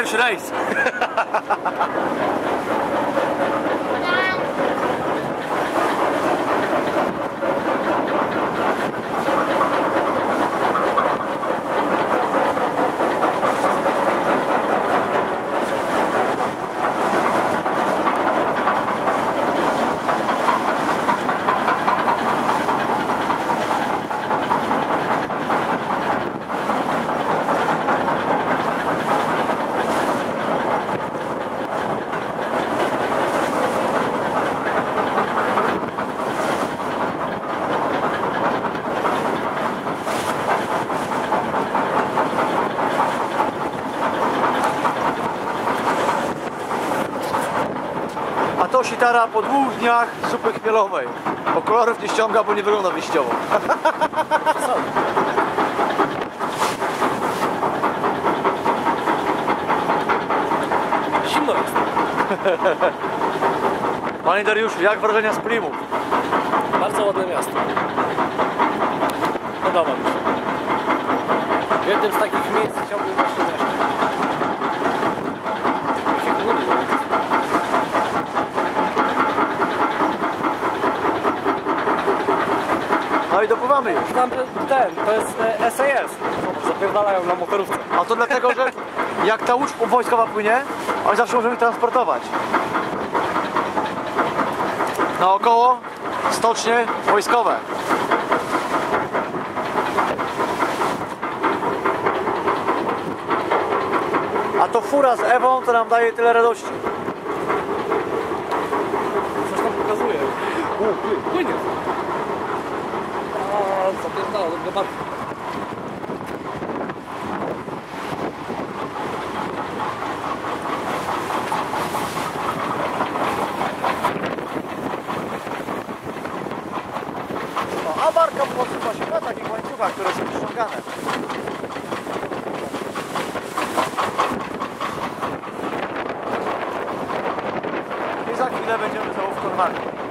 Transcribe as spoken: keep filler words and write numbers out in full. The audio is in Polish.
już rejs. A to sitara po dwóch dniach zupy chmielowej. Bo kolorów nie ściąga, bo nie wygląda wyjściowo. Zimno jest. Panie Dariuszu, jak wrażenia z Plymouth? Bardzo ładne miasto. Podoba mi się. W jednym z takich miejsc chciałbym właśnie mieszkać. No i dopływamy już. Tam ten, to jest S A S. Zapierdalają na motorówce. A to dlatego, że jak ta łódź wojskowa płynie, oni zawsze możemy transportować. Naokoło stocznie wojskowe. A to fura z Ewą, to nam daje tyle radości. Coś tam pokazuje. U, płynie. A, zapierdala, dobrze bardzo. A barka posuwa się na takich łańcuchach, które są przyciągane. I za chwilę będziemy załóż normalnie.